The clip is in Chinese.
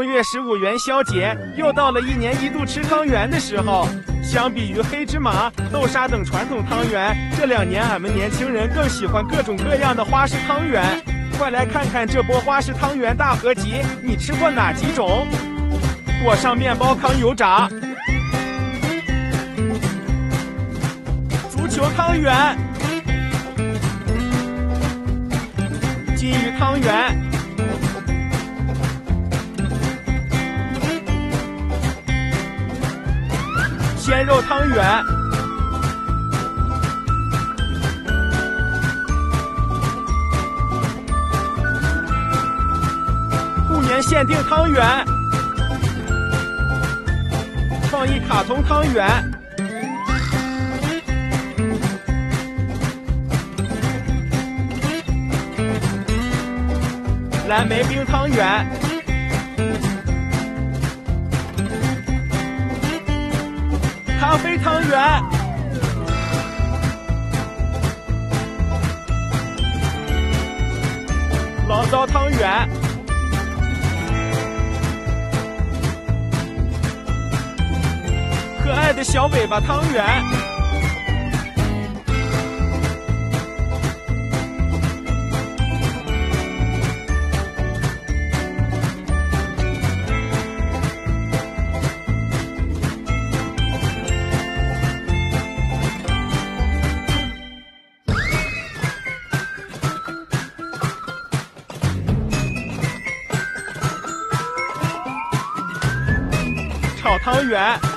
正月15元宵节又到了1年1度吃汤圆的时候。相比于黑芝麻、豆沙等传统汤圆，这2年俺们年轻人更喜欢各种各样的花式汤圆。快来看看这波花式汤圆大合集，你吃过哪几种？裹上面包糠油炸，足球汤圆，金鱼汤圆，鲜肉汤圆，兔年限定汤圆，创意卡通汤圆，蓝莓冰汤圆，咖啡汤圆，醪糟汤圆，可爱的小尾巴汤圆，炒汤圆。